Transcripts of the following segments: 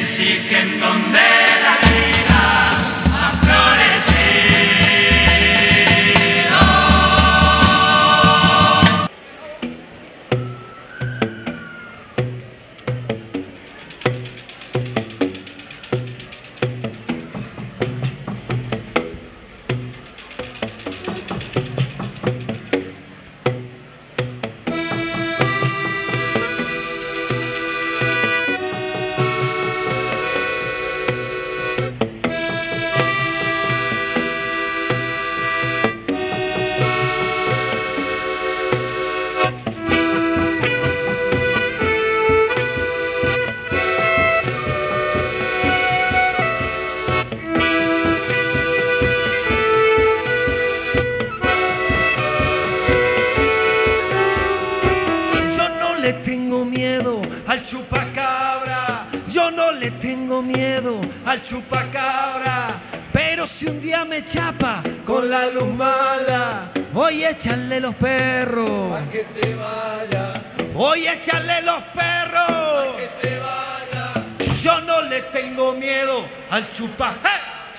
sí que en donde la vida ha florecido. Al chupacabra, yo no le tengo miedo al chupacabra, pero si un día me chapa con la luz mala, voy a echarle los perros, pa' que se vaya, voy a echarle los perros, pa' que se vaya. Yo no le tengo miedo al chupacabra.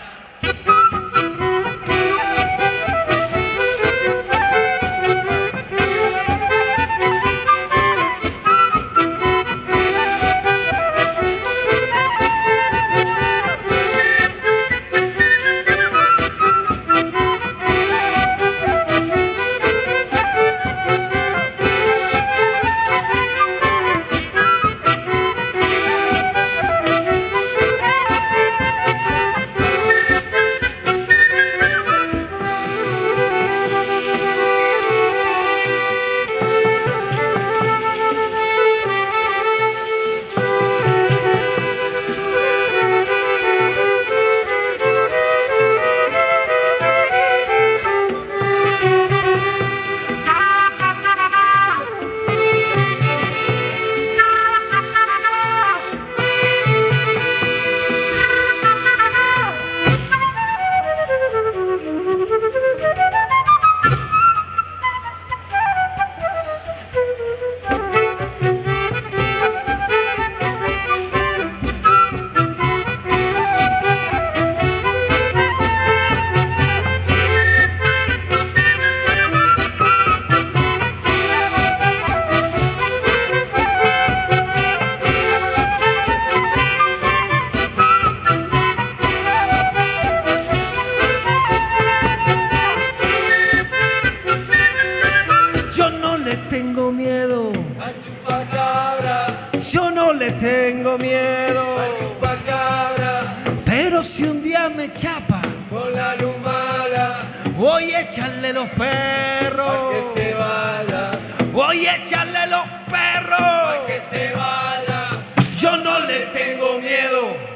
Yo no le tengo miedo al chupacabra, pero si un día me chapa con la luz mala, voy a echarle los perros, pa' que se vaya, voy a echarle los perros, pa' que se vaya. Yo no le tengo miedo.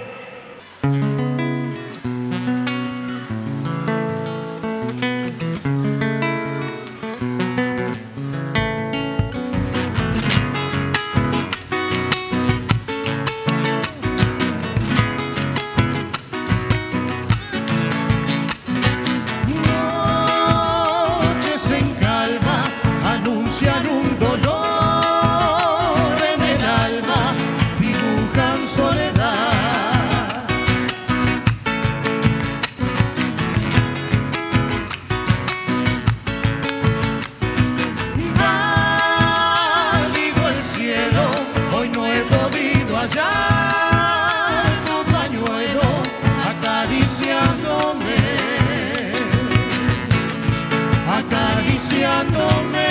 Anuncian un dolor en el alma, dibujan soledad. Pálido el cielo, hoy no he podido hallar tu pañuelo acariciándome, acariciándome.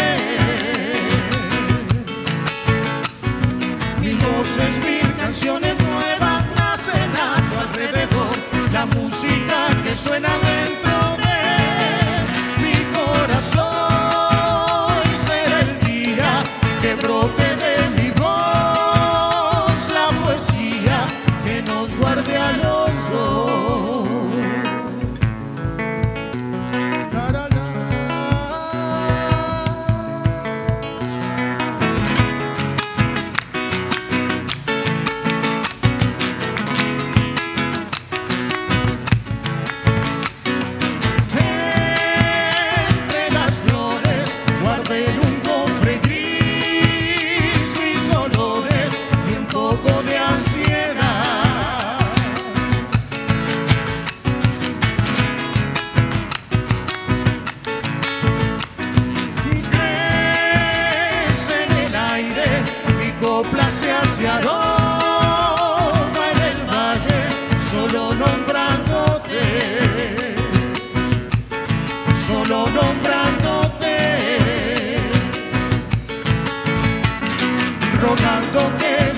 Voces, mil canciones nuevas nacen a tu alrededor, la música que suena dentro de mi corazón. Será el día que brote de mi voz la poesía que nos guarde a los dos.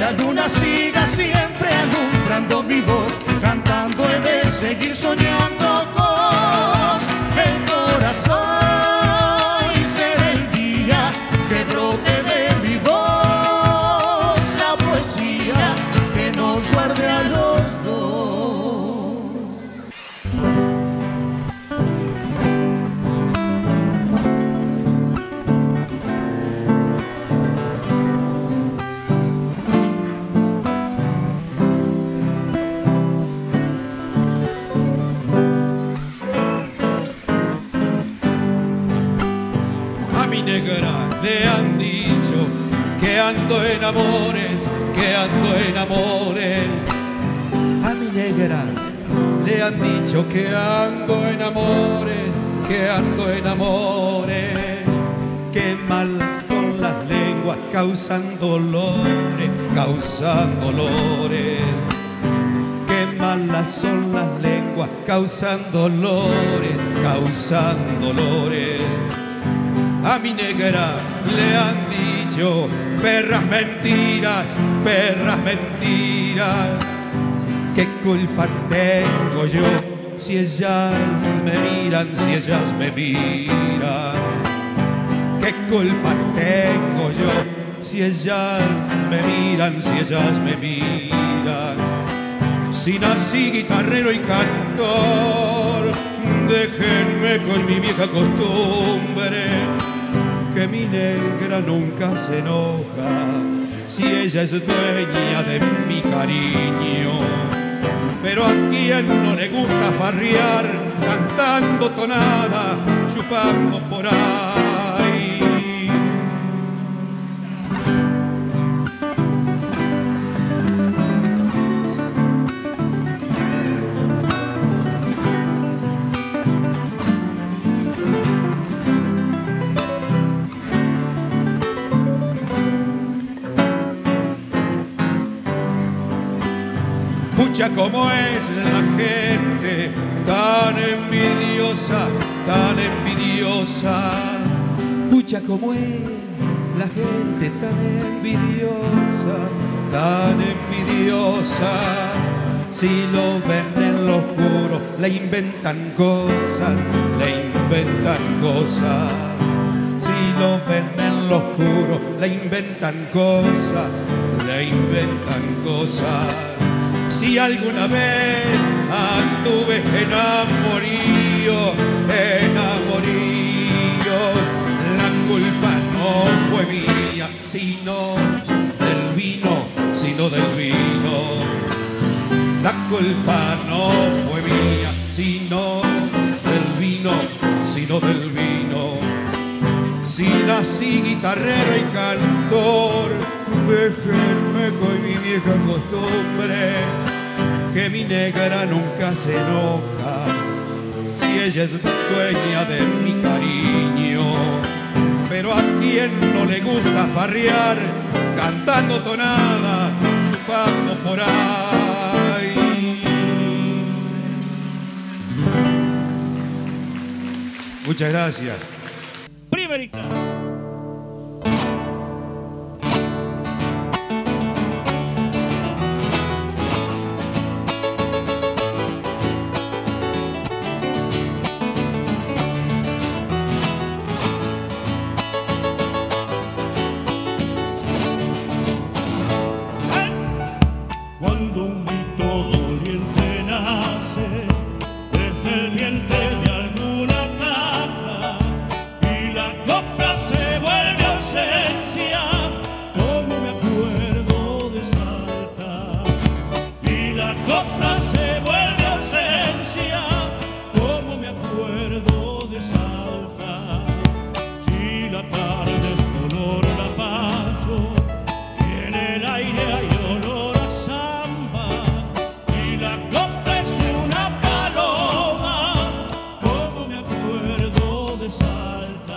la luna siga siempre alumbrando mi voz, cantando he de seguir soñando con el corazón, y será el día que brote de mi voz la poesía que nos guarde a los dos. Negra le han dicho que ando en amores, que ando en amores. A mi negra le han dicho que ando en amores, que ando en amores. Qué mal son las lenguas, causan dolores, causan dolores. Qué malas son las lenguas, causan dolores, causan dolores. A mi negra le han dicho perras mentiras, perras mentiras. ¿Qué culpa tengo yo si ellas me miran, si ellas me miran? ¿Qué culpa tengo yo si ellas me miran, si ellas me miran? Si nací guitarrero y cantor, déjenme con mi vieja costumbre, que mi negra nunca se enoja si ella es dueña de mi cariño. Pero a quien no le gusta farrear cantando tonada, chupando por ahí. Pucha, cómo es la gente tan envidiosa, tan envidiosa. Pucha, cómo es la gente tan envidiosa, tan envidiosa. Si lo ven en lo oscuro, le inventan cosas, le inventan cosas. Si lo ven en lo oscuro, le inventan cosas, le inventan cosas. Si alguna vez anduve enamorío, enamorío, la culpa no fue mía, sino del vino, sino del vino. La culpa no fue mía, sino del vino, sino del vino. Si nací guitarrero y cantor, déjenme con mi vieja costumbre, que mi negra nunca se enoja si ella es dueña de mi cariño. Pero a quien no le gusta farrear cantando tonada, chupando por ahí. Muchas gracias. Primerita. Cuando un grito doliente nace desde el vientre de alguna caja y la copla se vuelve ausencia, como me acuerdo de Salta. Y la copla se vuelve ausencia, como me acuerdo de Salta. Si la tarde es color lapacho y en el aire hay olor a samba y la copla es una paloma, como me acuerdo de Salta.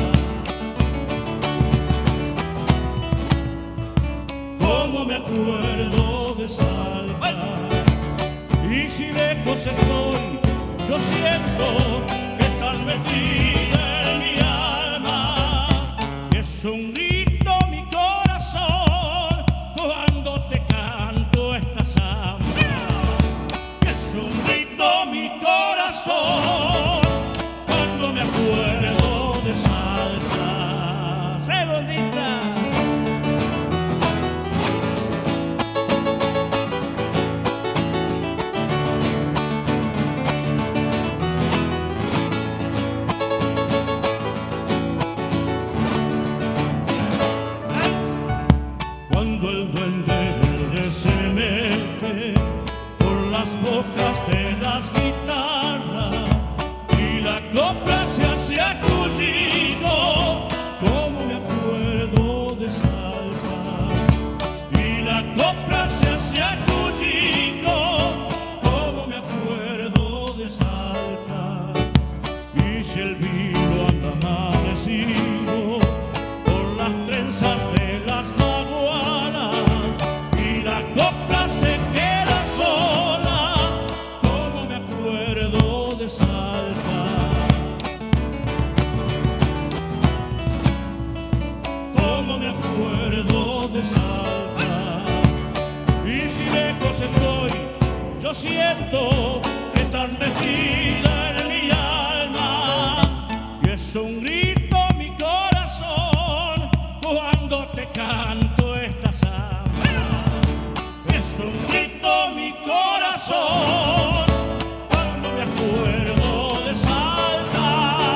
Como me acuerdo de Salta. Y si lejos estoy, yo siento que estás metida en mi alma. Es un grito mi corazón cuando lejos estoy, yo siento que estás metida en mi alma. Y es un grito mi corazón cuando te canto esta samba. Es un grito mi corazón cuando me acuerdo de Salta.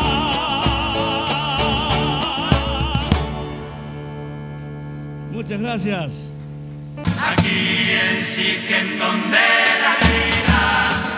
Muchas gracias. Aquí en Siquén donde la vida